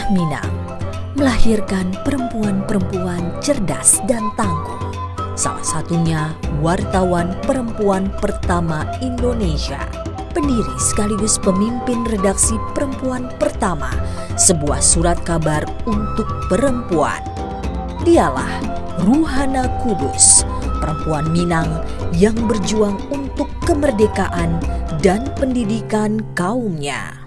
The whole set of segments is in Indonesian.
Tanah Minang melahirkan perempuan-perempuan cerdas dan tangguh. Salah satunya wartawan perempuan pertama Indonesia, pendiri sekaligus pemimpin redaksi perempuan pertama, sebuah surat kabar untuk perempuan. Dialah Ruhana Kudus, perempuan Minang yang berjuang untuk kemerdekaan dan pendidikan kaumnya.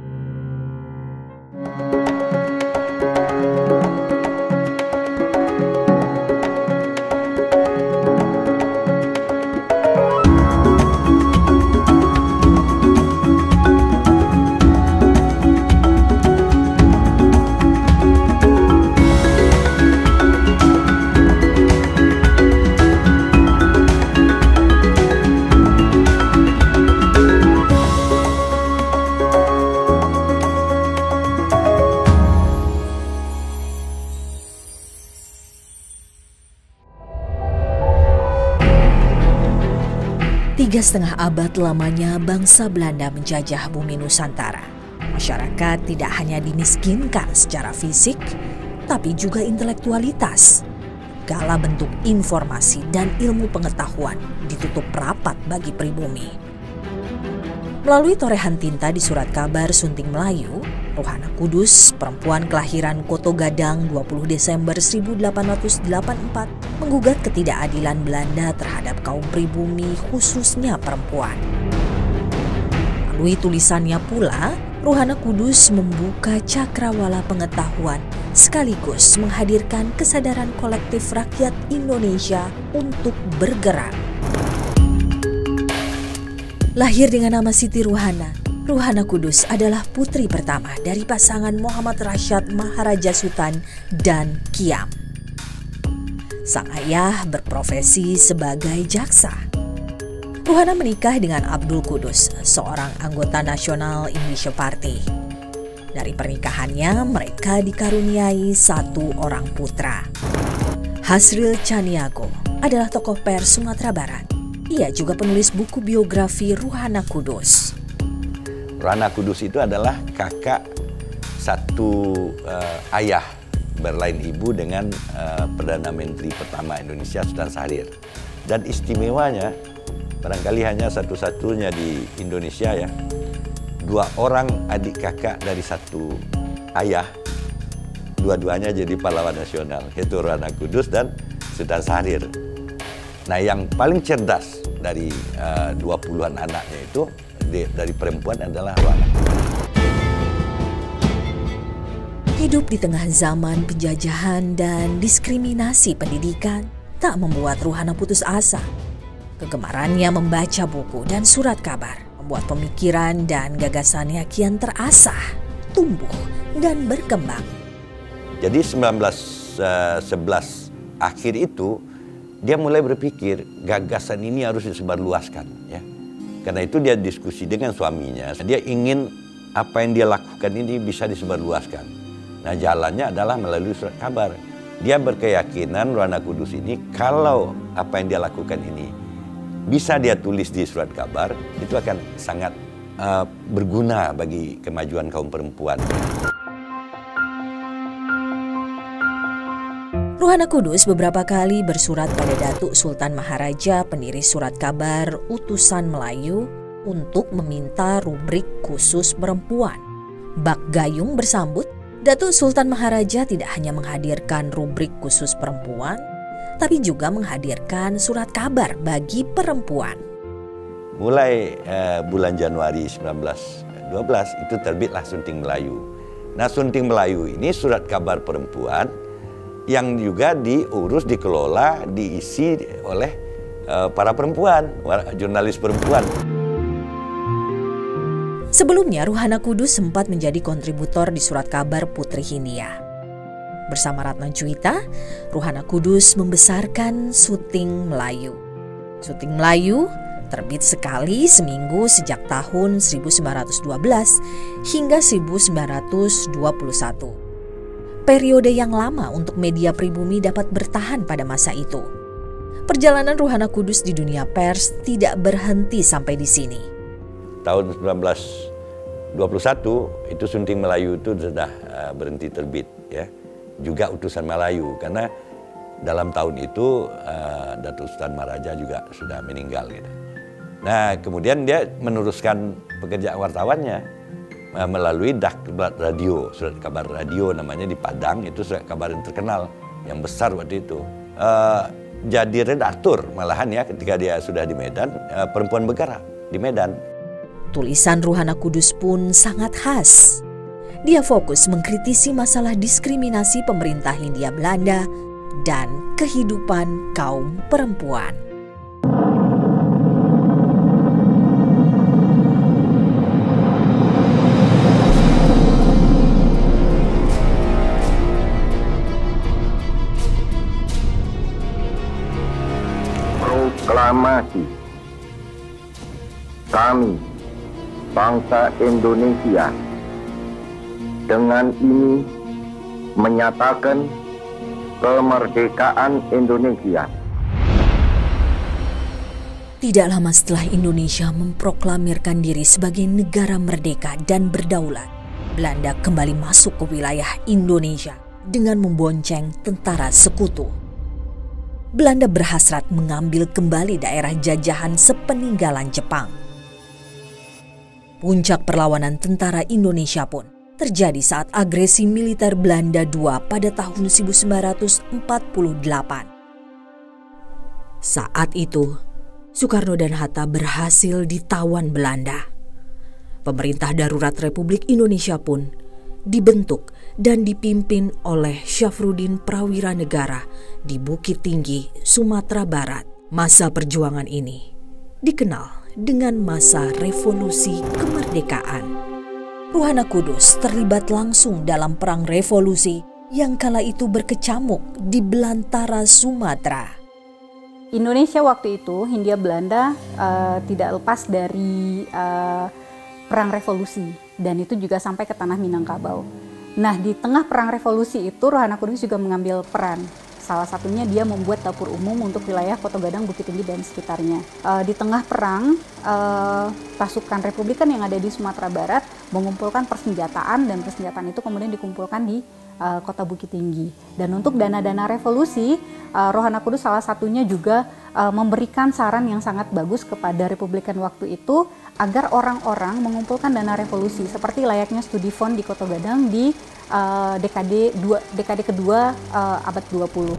Tiga setengah abad lamanya bangsa Belanda menjajah bumi Nusantara. Masyarakat tidak hanya dimiskinkan secara fisik, tapi juga intelektualitas. Segala bentuk informasi dan ilmu pengetahuan ditutup rapat bagi pribumi. Melalui torehan tinta di surat kabar Sunting Melayu, Ruhana Kudus, perempuan kelahiran Koto Gadang 20 Desember 1884, menggugat ketidakadilan Belanda terhadap kaum pribumi, khususnya perempuan. Melalui tulisannya pula, Ruhana Kudus membuka cakrawala pengetahuan sekaligus menghadirkan kesadaran kolektif rakyat Indonesia untuk bergerak. Lahir dengan nama Siti Ruhana, Ruhana Kudus adalah putri pertama dari pasangan Muhammad Rasyad Maharaja Sultan dan Kiam. Sang ayah berprofesi sebagai jaksa. Ruhana menikah dengan Abdul Kudus, seorang anggota nasional Indonesia Party. Dari pernikahannya, mereka dikaruniai satu orang putra. Hasril Caniago adalah tokoh pers Sumatera Barat. Ia juga penulis buku biografi Ruhana Kudus. Ruhana Kudus itu adalah kakak satu ayah berlain ibu dengan Perdana Menteri pertama Indonesia Sultan Syahrir. Dan istimewanya, barangkali hanya satu-satunya di Indonesia ya, dua orang adik kakak dari satu ayah, dua-duanya jadi pahlawan nasional, yaitu Ruhana Kudus dan Sultan Syahrir. Nah, yang paling cerdas dari 20-an anaknya itu dari perempuan adalah Ruhana. Hidup di tengah zaman penjajahan dan diskriminasi pendidikan tak membuat Ruhana putus asa. Kegemarannya membaca buku dan surat kabar membuat pemikiran dan gagasannya kian terasah, tumbuh, dan berkembang. Jadi 1911 akhir itu, dia mulai berpikir gagasan ini harus disebarluaskan, ya. Karena itu dia diskusi dengan suaminya. Dia ingin apa yang dia lakukan ini bisa disebarluaskan. Nah, jalannya adalah melalui surat kabar. Dia berkeyakinan Ruhana Kudus ini kalau apa yang dia lakukan ini bisa dia tulis di surat kabar, itu akan sangat berguna bagi kemajuan kaum perempuan. Ruhana Kudus beberapa kali bersurat pada Datuk Sultan Maharaja, pendiri surat kabar Utusan Melayu, untuk meminta rubrik khusus perempuan. Bak Gayung bersambut, Datuk Sultan Maharaja tidak hanya menghadirkan rubrik khusus perempuan, tapi juga menghadirkan surat kabar bagi perempuan. Mulai bulan Januari 1912 itu terbitlah Sunting Melayu. Nah, Sunting Melayu ini surat kabar perempuan yang juga diurus, dikelola, diisi oleh para perempuan, jurnalis perempuan. Sebelumnya, Ruhana Kudus sempat menjadi kontributor di surat kabar Putri Hindia. Bersama Ratna Juwita, Ruhana Kudus membesarkan Sunting Melayu. Sunting Melayu terbit sekali seminggu sejak tahun 1912 hingga 1921. Periode yang lama untuk media pribumi dapat bertahan pada masa itu. Perjalanan Ruhana Kudus di dunia pers tidak berhenti sampai di sini. Tahun 19 21 itu Sunting Melayu itu sudah berhenti terbit ya. Juga Utusan Melayu karena dalam tahun itu Datuk Sultan Maharaja juga sudah meninggal gitu. Nah, kemudian dia meneruskan pekerjaan wartawannya melalui radio, surat kabar radio namanya di Padang, itu surat kabar yang terkenal, yang besar waktu itu. Jadi redaktur malahan ya ketika dia sudah di Medan, Perempuan Bergerak di Medan. Tulisan Ruhana Kudus pun sangat khas. Dia fokus mengkritisi masalah diskriminasi pemerintah Hindia Belanda dan kehidupan kaum perempuan. Proklamasi. Kami, bangsa Indonesia, dengan ini menyatakan kemerdekaan Indonesia. Tidak lama setelah Indonesia memproklamirkan diri sebagai negara merdeka dan berdaulat, Belanda kembali masuk ke wilayah Indonesia dengan membonceng tentara sekutu. Belanda berhasrat mengambil kembali daerah jajahan sepeninggalan Jepang. Puncak perlawanan tentara Indonesia pun terjadi saat agresi militer Belanda II pada tahun 1948. Saat itu, Soekarno dan Hatta berhasil ditawan Belanda. Pemerintah darurat Republik Indonesia pun dibentuk dan dipimpin oleh Syafruddin Prawira Negara di Bukit Tinggi, Sumatera Barat. Masa perjuangan ini dikenal dengan masa revolusi kemerdekaan. Ruhana Kudus terlibat langsung dalam perang revolusi yang kala itu berkecamuk di belantara Sumatera. Indonesia waktu itu, Hindia Belanda tidak lepas dari perang revolusi, dan itu juga sampai ke tanah Minangkabau. Nah, di tengah perang revolusi itu Ruhana Kudus juga mengambil peran. Salah satunya dia membuat dapur umum untuk wilayah Koto Gadang, Bukit Tinggi, dan sekitarnya. Di tengah perang, pasukan Republikan yang ada di Sumatera Barat mengumpulkan persenjataan, dan persenjataan itu kemudian dikumpulkan di kota Bukit Tinggi. Dan untuk dana-dana revolusi, Ruhana Kudus salah satunya juga memberikan saran yang sangat bagus kepada Republikan waktu itu agar orang-orang mengumpulkan dana revolusi seperti layaknya studi fund di Koto Gadang di dekade kedua abad 20.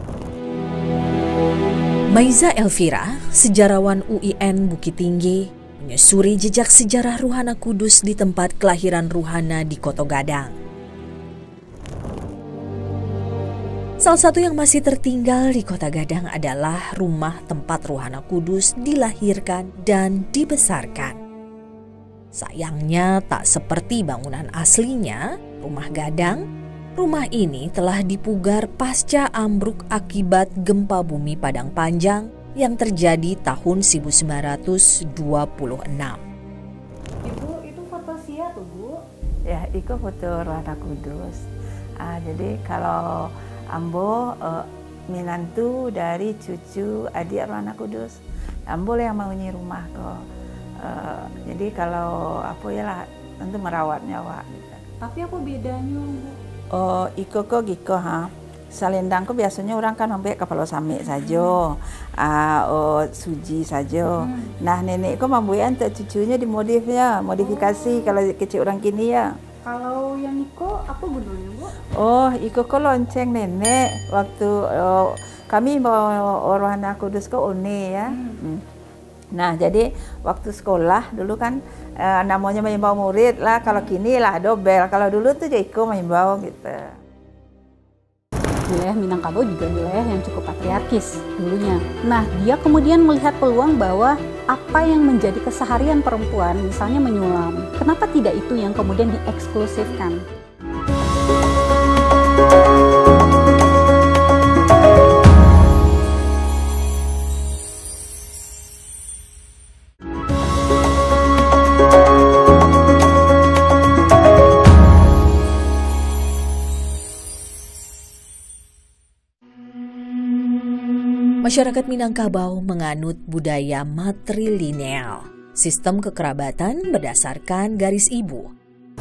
Maiza Elvira, sejarawan UIN Bukit Tinggi, menyusuri jejak sejarah Ruhana Kudus di tempat kelahiran Ruhana di Koto Gadang. Salah satu yang masih tertinggal di Kota Gadang adalah rumah tempat Ruhana Kudus dilahirkan dan dibesarkan. Sayangnya tak seperti bangunan aslinya, rumah Gadang, rumah ini telah dipugar pasca ambruk akibat gempa bumi Padang Panjang yang terjadi tahun 1926. Ibu, itu foto Sia tuh, Bu? Ya, itu foto Ruhana Kudus. Jadi kalau Ambo minantu dari cucu adik Ruhana Kudus. Ambo yang mengunyi rumah kok. Jadi kalau apa ya lah, tentu merawatnya Wak. Tapi apa bedanya, Bu? Oh, iko kok giko ha. Salendang kok biasanya orang kan sampai kepala samik saja. Suji saja. Nah, nenek kok mambuyan untuk cucunya dimodifnya, modifikasi kalau kecil orang kini ya. Kalau yang Iko, apa gunanya, Bu? Oh, Iko kok lonceng nenek waktu kami bawa Ruhana Kudus ke UNI ya. Nah, jadi waktu sekolah dulu kan namanya mengimbau murid lah. Kalau kini lah dobel. Kalau dulu tuh Iko mengimbau gitu. Wilayah Minangkabau juga wilayah yang cukup patriarkis dulunya. Nah, dia kemudian melihat peluang bahwa apa yang menjadi keseharian perempuan, misalnya menyulam, kenapa tidak itu yang kemudian dieksklusifkan? Masyarakat Minangkabau menganut budaya matrilineal, sistem kekerabatan berdasarkan garis ibu.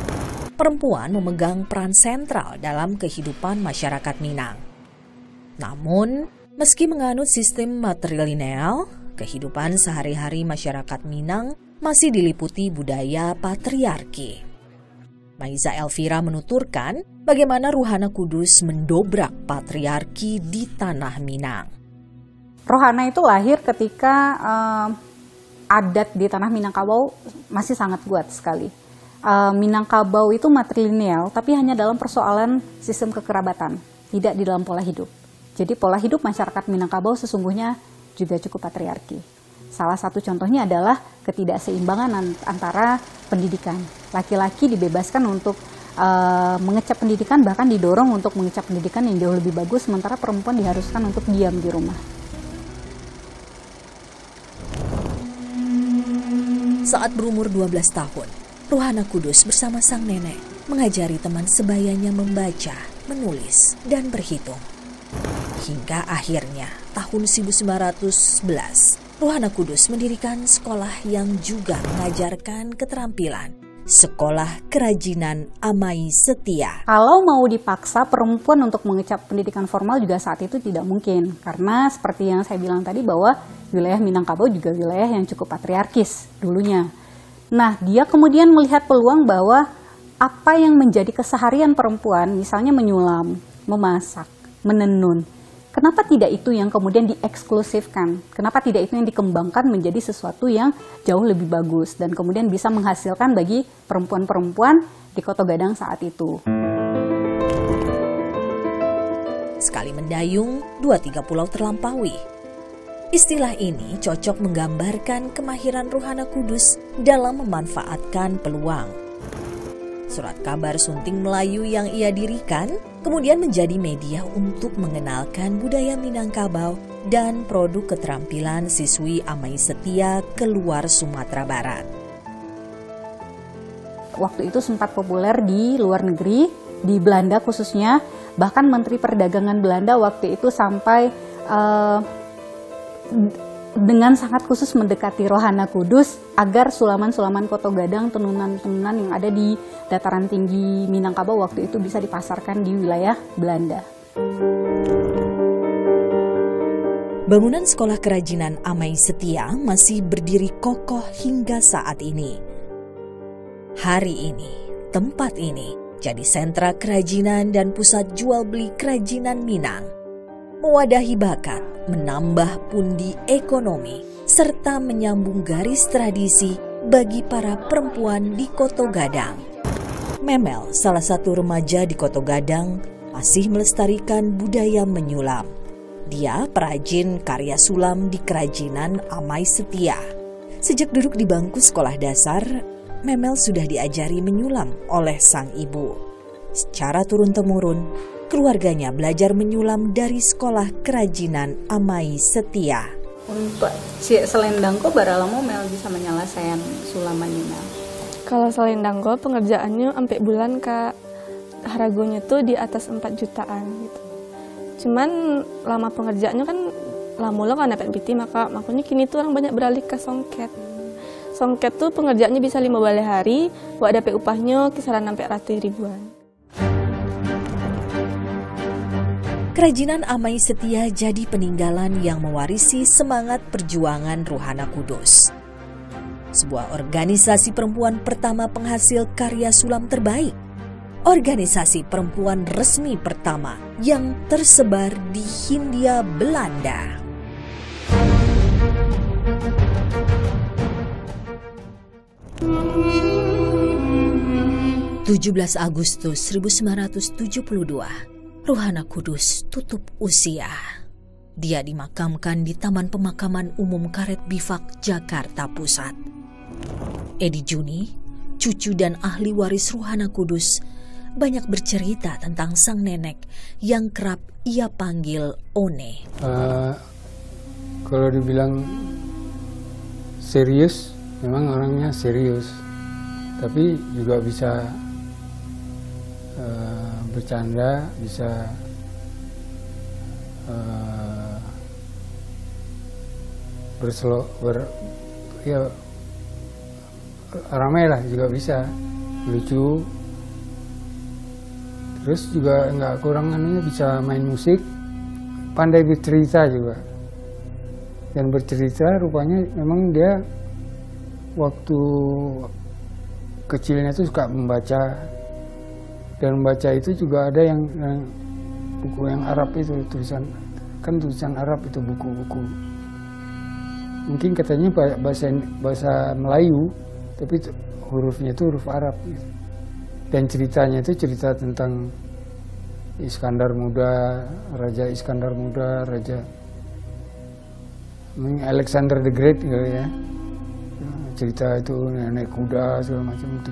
perempuan memegang peran sentral dalam kehidupan masyarakat Minang. Namun, meski menganut sistem matrilineal, kehidupan sehari-hari masyarakat Minang masih diliputi budaya patriarki. Maiza Elvira menuturkan bagaimana Ruhana Kudus mendobrak patriarki di tanah Minang. Rohana itu lahir ketika adat di tanah Minangkabau masih sangat kuat sekali. Minangkabau itu matrilineal, tapi hanya dalam persoalan sistem kekerabatan, tidak di dalam pola hidup. Jadi pola hidup masyarakat Minangkabau sesungguhnya juga cukup patriarki. Salah satu contohnya adalah ketidakseimbangan antara pendidikan. Laki-laki dibebaskan untuk mengecap pendidikan, bahkan didorong untuk mengecap pendidikan yang jauh lebih bagus, sementara perempuan diharuskan untuk diam di rumah. Saat berumur 12 tahun, Ruhana Kudus bersama sang nenek mengajari teman sebayanya membaca, menulis, dan berhitung. Hingga akhirnya tahun 1911, Ruhana Kudus mendirikan sekolah yang juga mengajarkan keterampilan, Sekolah Kerajinan Amai Setia. Kalau mau dipaksa perempuan untuk mengecap pendidikan formal juga saat itu tidak mungkin. Karena seperti yang saya bilang tadi bahwa wilayah Minangkabau juga wilayah yang cukup patriarkis dulunya. Nah, dia kemudian melihat peluang bahwa apa yang menjadi keseharian perempuan, misalnya menyulam, memasak, menenun, kenapa tidak itu yang kemudian dieksklusifkan? Kenapa tidak itu yang dikembangkan menjadi sesuatu yang jauh lebih bagus dan kemudian bisa menghasilkan bagi perempuan-perempuan di Koto Gadang saat itu? Sekali mendayung, 2-3 pulau terlampaui. Istilah ini cocok menggambarkan kemahiran Ruhana Kudus dalam memanfaatkan peluang. Surat kabar Sunting Melayu yang ia dirikan kemudian menjadi media untuk mengenalkan budaya Minangkabau dan produk keterampilan siswi Amai Setia keluar Sumatera Barat. Waktu itu sempat populer di luar negeri, di Belanda khususnya, bahkan Menteri Perdagangan Belanda waktu itu sampai dengan sangat khusus mendekati Ruhana Kudus agar sulaman-sulaman Koto Gadang, tenunan-tenunan yang ada di dataran tinggi Minangkabau waktu itu bisa dipasarkan di wilayah Belanda. Bangunan Sekolah Kerajinan Amai Setia masih berdiri kokoh hingga saat ini. Hari ini, tempat ini jadi sentra kerajinan dan pusat jual beli kerajinan Minang. Mewadahi bakat, menambah pundi ekonomi, serta menyambung garis tradisi bagi para perempuan di Koto Gadang. Memel, salah satu remaja di Koto Gadang, masih melestarikan budaya menyulam. Dia perajin karya sulam di Kerajinan Amai Setia. Sejak duduk di bangku sekolah dasar, Memel sudah diajari menyulam oleh sang ibu. Secara turun-temurun, keluarganya belajar menyulam dari Sekolah Kerajinan Amai Setia. Untuk si selendangko baralamo Mel bisa menyelesaikan sulaman Mel. Kalau selendangko pengerjaannya sampai bulan Kak, harganya tuh di atas 4 jutaan gitu. Cuman lama pengerjaannya kan lama lo kan dapat biti, makanya kini tuh orang banyak beralih ke songket. Songket tuh pengerjaannya bisa 5 hari, buat dapat upahnya kisaran sampai ratus ribuan. Kerajinan Amai Setia jadi peninggalan yang mewarisi semangat perjuangan Ruhana Kudus. Sebuah organisasi perempuan pertama penghasil karya sulam terbaik. Organisasi perempuan resmi pertama yang tersebar di Hindia Belanda. – 17 Agustus 1972, Ruhana Kudus tutup usia. Dia dimakamkan di Taman Pemakaman Umum Karet Bifak, Jakarta Pusat. Edi Juni, cucu dan ahli waris Ruhana Kudus, banyak bercerita tentang sang nenek yang kerap ia panggil One. Kalau dibilang serius, memang orangnya serius, tapi juga bisa bercanda, bisa ramai lah juga bisa, lucu, Terus juga nggak kurang bisa main musik, pandai bercerita juga. Dan bercerita rupanya memang dia waktu kecilnya itu suka membaca. Dan membaca itu juga ada yang buku yang Arab itu, tulisan Arab itu, buku-buku. Mungkin katanya bahasa Melayu, tapi hurufnya itu huruf Arab. Dan ceritanya itu cerita tentang Iskandar Muda, Raja Iskandar Muda, Raja Alexander the Great gitu ya. Cerita itu naik kuda segala macam itu.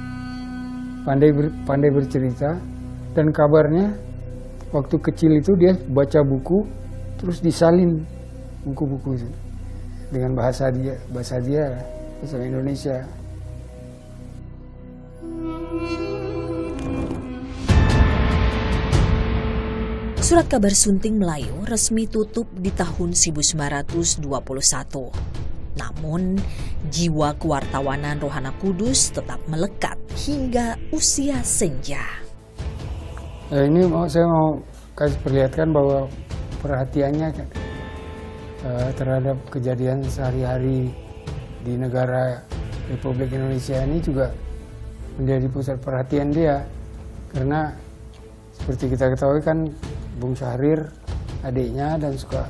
Pandai bercerita, dan kabarnya waktu kecil itu dia baca buku terus disalin buku-buku itu dengan bahasa Indonesia. Surat kabar Sunting Melayu resmi tutup di tahun 1921. Namun, jiwa kewartawanan Rohana Kudus tetap melekat hingga usia senja. Ini saya mau kasih perlihatkan bahwa perhatiannya terhadap kejadian sehari-hari di negara Republik Indonesia ini juga menjadi pusat perhatian dia. Karena seperti kita ketahui kan Bung Syahrir adiknya dan suka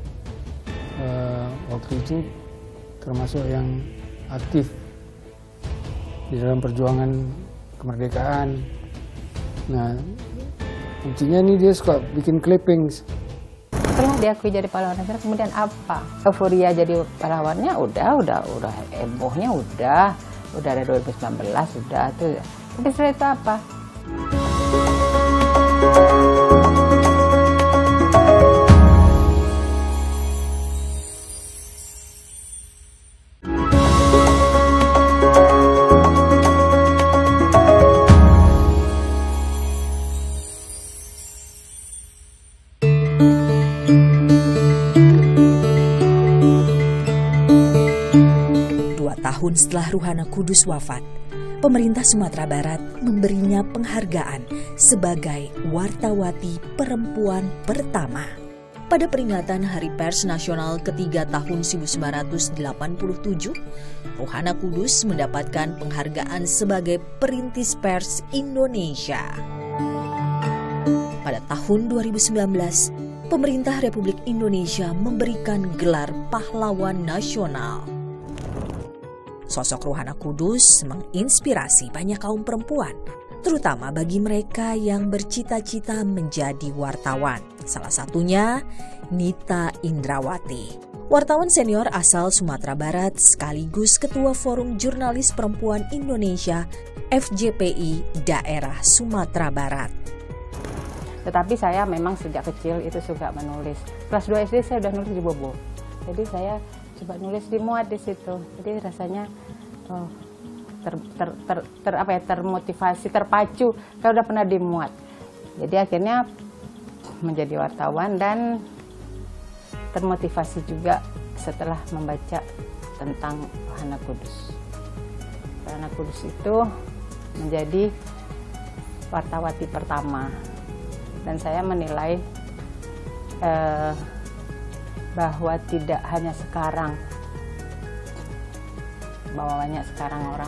waktu itu termasuk yang aktif di dalam perjuangan kemerdekaan. Nah, intinya ini dia suka bikin clippings. Setelah diakui jadi pahlawan nasional, kemudian apa? Euforia jadi pahlawannya udah hebohnya udah ada 2019 udah tuh. Tapi setelah itu apa? Tahun setelah Rohana Kudus wafat, pemerintah Sumatera Barat memberinya penghargaan sebagai wartawati perempuan pertama. Pada peringatan Hari Pers Nasional ketiga tahun 1987, Rohana Kudus mendapatkan penghargaan sebagai Perintis Pers Indonesia. Pada tahun 2019, pemerintah Republik Indonesia memberikan gelar Pahlawan Nasional. Sosok Rohana Kudus menginspirasi banyak kaum perempuan, terutama bagi mereka yang bercita-cita menjadi wartawan. Salah satunya Nita Indrawati, wartawan senior asal Sumatera Barat sekaligus Ketua Forum Jurnalis Perempuan Indonesia FJPI Daerah Sumatera Barat. Tetapi saya memang sejak kecil itu suka menulis. Kelas 2 SD saya udah nulis di Bobo. Jadi saya coba nulis di muat di situ. Jadi rasanya termotivasi, terpacu. Saya udah pernah dimuat. Jadi akhirnya menjadi wartawan dan termotivasi juga setelah membaca tentang Rohana Kudus. Rohana Kudus itu menjadi wartawati pertama. Dan saya menilai bahwa tidak hanya sekarang, bahwa banyak sekarang orang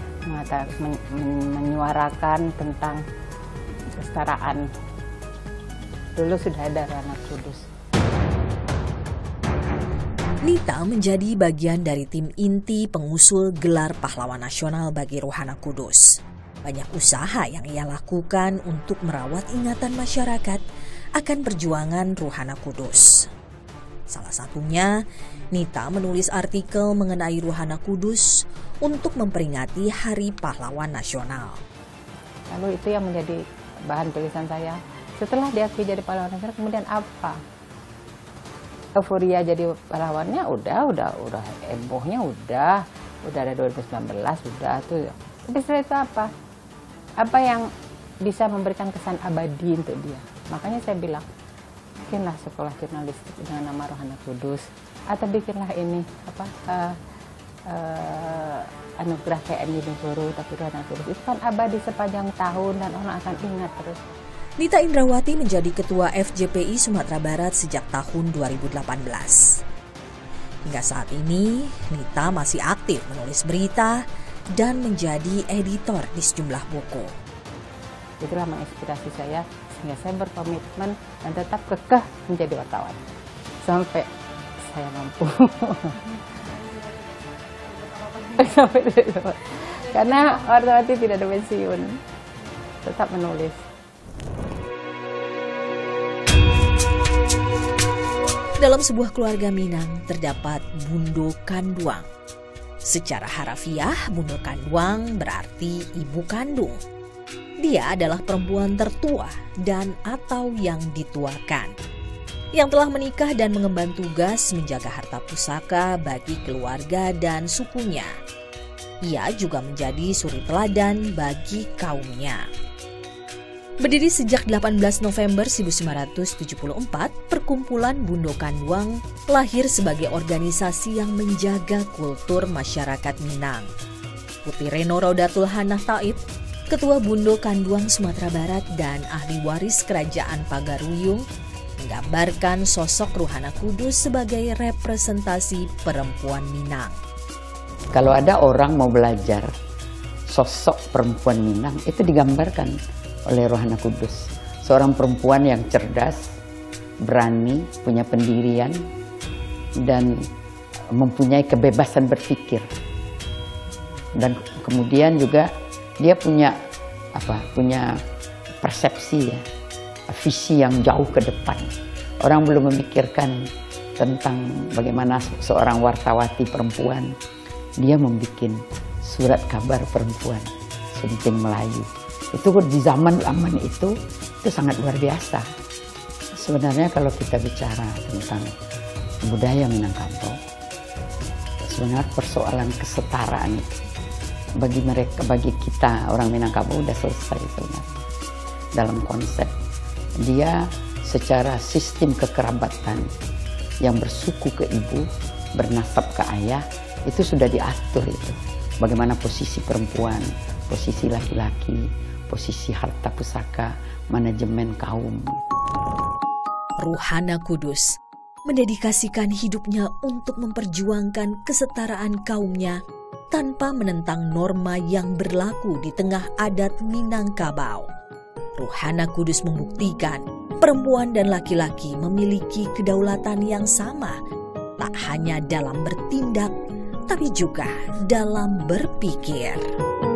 menyuarakan tentang kesetaraan. Dulu sudah ada Rohana Kudus. Nita menjadi bagian dari tim inti pengusul gelar pahlawan nasional bagi Rohana Kudus. Banyak usaha yang ia lakukan untuk merawat ingatan masyarakat akan perjuangan Rohana Kudus. Salah satunya, Nita menulis artikel mengenai Rohana Kudus untuk memperingati Hari Pahlawan Nasional. Lalu itu yang menjadi bahan tulisan saya. Setelah diakui jadi pahlawan nasional, kemudian apa? Euforia jadi pahlawannya udah hebohnya udah ada 2019 udah tuh. Tapi setelah itu apa? Apa yang bisa memberikan kesan abadi untuk dia? Makanya saya bilang, bikinlah sekolah jurnalistik dengan nama Rohana Kudus, atau bikinlah ini anugerah KM Diponegoro tapi Rohana Kudus itu kan abadi sepanjang tahun dan orang akan ingat terus. Nita Indrawati menjadi Ketua FJPI Sumatera Barat sejak tahun 2018. Hingga saat ini, Nita masih aktif menulis berita dan menjadi editor di sejumlah buku. Itulah menginspirasi saya sehingga saya berkomitmen dan tetap kekeh menjadi wartawan sampai saya mampu. Karena wartawan tidak ada pensiun, tetap menulis. Dalam sebuah keluarga Minang terdapat Bundo Kanduang. Secara harafiah, Bundo Kanduang berarti ibu kandung. Dia adalah perempuan tertua dan atau yang dituakan, yang telah menikah dan mengemban tugas menjaga harta pusaka bagi keluarga dan sukunya. Ia juga menjadi suri teladan bagi kaumnya. Berdiri sejak 18 November 1974, Perkumpulan Bundo Kanduang lahir sebagai organisasi yang menjaga kultur masyarakat Minang. Putri Reno Raudatul Hanah Taib, Ketua Bundo Kanduang Sumatera Barat dan ahli waris Kerajaan Pagaruyung, menggambarkan sosok Rohana Kudus sebagai representasi perempuan Minang. Kalau ada orang mau belajar sosok perempuan Minang, itu digambarkan oleh Rohana Kudus. Seorang perempuan yang cerdas, berani, punya pendirian, dan mempunyai kebebasan berpikir. Dan kemudian juga dia punya persepsi ya, visi yang jauh ke depan. Orang belum memikirkan tentang bagaimana seorang wartawati perempuan, dia membuat surat kabar perempuan, Sunting Melayu. Itu di zaman itu sangat luar biasa. Sebenarnya kalau kita bicara tentang budaya Minangkabau, sebenarnya persoalan kesetaraan itu bagi kita orang Minangkabau udah selesai sebenarnya. Dalam konsep dia secara sistem kekerabatan yang bersuku ke ibu, bernasab ke ayah, itu sudah diatur itu. Bagaimana posisi perempuan, posisi laki-laki, posisi harta pusaka, manajemen kaum. Rohana Kudus mendedikasikan hidupnya untuk memperjuangkan kesetaraan kaumnya tanpa menentang norma yang berlaku di tengah adat Minangkabau. Rohana Kudus membuktikan perempuan dan laki-laki memiliki kedaulatan yang sama, tak hanya dalam bertindak, tapi juga dalam berpikir.